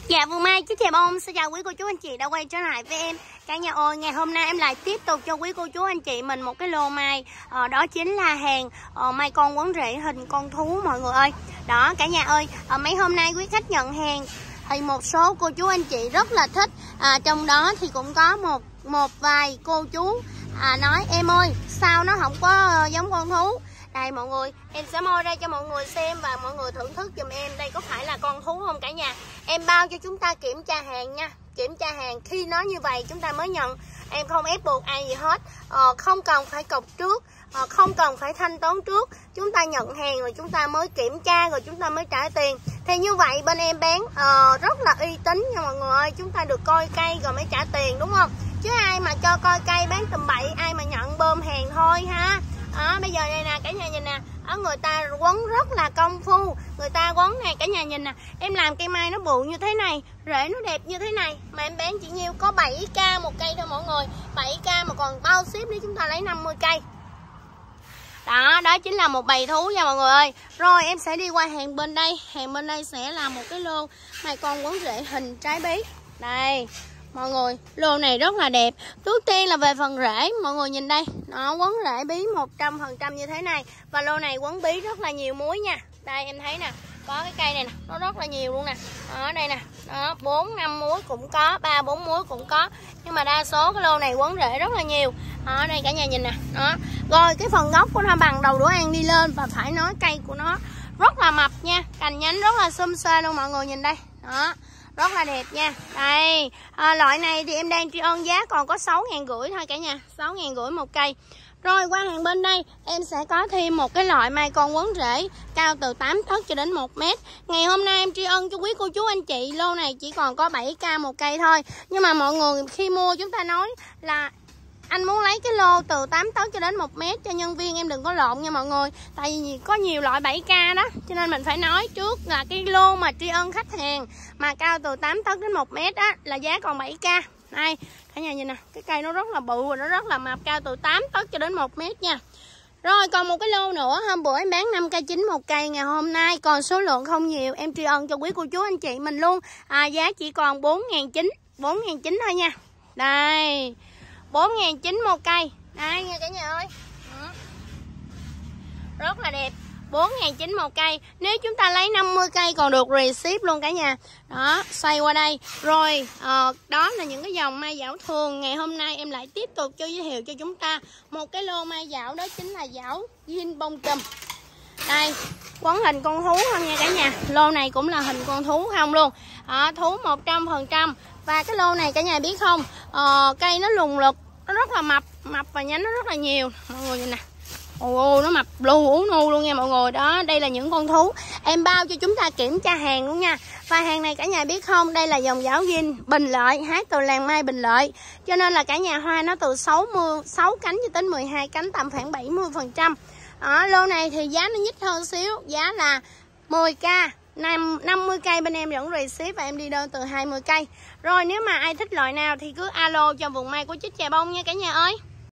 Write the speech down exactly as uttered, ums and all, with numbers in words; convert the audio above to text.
Dạ vườn mai chú chào bông, xin chào quý cô chú anh chị đã quay trở lại với em. Cả nhà ơi, ngày hôm nay em lại tiếp tục cho quý cô chú anh chị mình một cái lô mai, ờ, đó chính là hàng ờ, mai con quấn rễ hình con thú mọi người ơi. Đó cả nhà ơi, ờ, mấy hôm nay quý khách nhận hàng thì một số cô chú anh chị rất là thích, à, trong đó thì cũng có một một vài cô chú à, nói em ơi sao nó không có giống con thú. Đây mọi người, em sẽ moi ra cho mọi người xem và mọi người thưởng thức giùm em. Đây có phải là con thú không cả nhà? Em bao cho chúng ta kiểm tra hàng nha. Kiểm tra hàng khi nó như vậy chúng ta mới nhận. Em không ép buộc ai gì hết, ờ, không cần phải cọc trước, ờ, không cần phải thanh toán trước. Chúng ta nhận hàng rồi chúng ta mới kiểm tra rồi chúng ta mới trả tiền. Thì như vậy bên em bán ờ, rất là uy tín nha mọi người ơi. Chúng ta được coi cây rồi mới trả tiền đúng không? Chứ ai mà cho coi cây bán tầm bậy, ai mà nhận bơm hàng thôi ha. Đó, bây giờ đây nè cả nhà nhìn nè, ở người ta quấn rất là công phu, người ta quấn này cả nhà nhìn nè, em làm cây mai nó bự như thế này, rễ nó đẹp như thế này mà em bán chỉ nhiêu có bảy k một cây thôi mọi người, bảy k mà còn bao ship nếu chúng ta lấy năm mươi cây. Đó, đó chính là một bầy thú nha mọi người ơi. Rồi em sẽ đi qua hàng bên đây, hàng bên đây sẽ là một cái lô mai con quấn rễ hình trái bí. Đây mọi người, lô này rất là đẹp. Trước tiên là về phần rễ, mọi người nhìn đây, nó quấn rễ bí một trăm phần trăm như thế này. Và lô này quấn bí rất là nhiều muối nha. Đây em thấy nè, có cái cây này nè, nó rất là nhiều luôn nè. Ở đây nè, đó, bốn năm muối cũng có, ba bốn muối cũng có. Nhưng mà đa số cái lô này quấn rễ rất là nhiều. Ở đây cả nhà nhìn nè, đó. Rồi cái phần gốc của nó bằng đầu đũa ăn đi lên. Và phải nói cây của nó rất là mập nha, cành nhánh rất là xum xê luôn mọi người nhìn đây. Đó, rất là đẹp nha. Đây, à, loại này thì em đang tri ân giá còn có sáu ngàn rưỡi thôi cả nhà, sáu ngàn rưỡi một cây. Rồi qua hàng bên đây em sẽ có thêm một cái loại mai con quấn rễ cao từ tám tấc cho đến một mét. Ngày hôm nay em tri ân cho quý cô chú anh chị, lô này chỉ còn có bảy k một cây thôi. Nhưng mà mọi người khi mua chúng ta nói là anh muốn lấy cái lô từ tám tấc cho đến một mét cho nhân viên, em đừng có lộn nha mọi người. Tại vì có nhiều loại bảy k đó, cho nên mình phải nói trước là cái lô mà tri ân khách hàng mà cao từ tám tấc đến một mét á là giá còn bảy k. Đây, cả nhà nhìn nè, cái cây nó rất là bự và nó rất là mập, cao từ tám tấc cho đến một mét nha. Rồi còn một cái lô nữa, hôm bữa em bán năm k chín một cây, ngày hôm nay còn số lượng không nhiều, em tri ân cho quý cô chú anh chị mình luôn. À, giá chỉ còn bốn ngàn chín, bốn ngàn chín thôi nha. Đây, bốn ngàn chín một cây. Đây nha cả nhà ơi. Đó, rất là đẹp, bốn ngàn chín một cây. Nếu chúng ta lấy năm mươi cây còn được receipt luôn cả nhà. Đó, xoay qua đây. Rồi, ờ, đó là những cái dòng mai dảo thường. Ngày hôm nay em lại tiếp tục cho giới thiệu cho chúng ta một cái lô mai dảo, đó chính là dảo zin bông chùm. Đây, quấn hình con thú không nha cả nhà. Lô này cũng là hình con thú không luôn. Đó, thú một trăm phần trăm. Và cái lô này cả nhà biết không, ờ, cây nó lùng lực, nó rất là mập, mập và nhánh nó rất là nhiều. Mọi người nhìn nè. Ồ, nó mập lù ú nu luôn nha mọi người. Đó, đây là những con thú em bao cho chúng ta kiểm tra hàng luôn nha. Và hàng này cả nhà biết không, đây là dòng dảo zin Bình Lợi, hái từ làng mai Bình Lợi. Cho nên là cả nhà hoa nó từ sáu mươi, sáu cánh cho đến mười hai cánh, tầm khoảng bảy mươi phần trăm. Đó, lô này thì giá nó nhích hơn xíu, giá là mười k. năm mươi cây bên em vẫn receipt và em đi đơn từ hai mươi cây. Rồi nếu mà ai thích loại nào thì cứ alo cho vườn mai của Chích Chà Bông nha cả nhà ơi.